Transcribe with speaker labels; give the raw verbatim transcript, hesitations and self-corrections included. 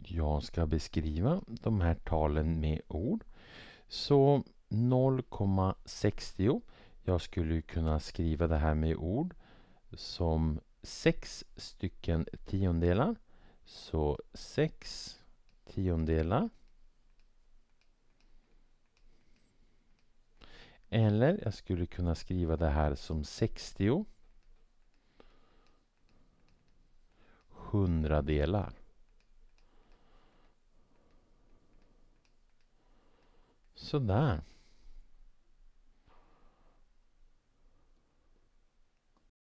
Speaker 1: jag ska beskriva de här talen med ord. Så noll komma sextio. Jag skulle kunna skriva det här med ord som sex stycken tiondelar. Så sex tiondelar. Eller jag skulle kunna skriva det här som sextio hundradelar. Sådär.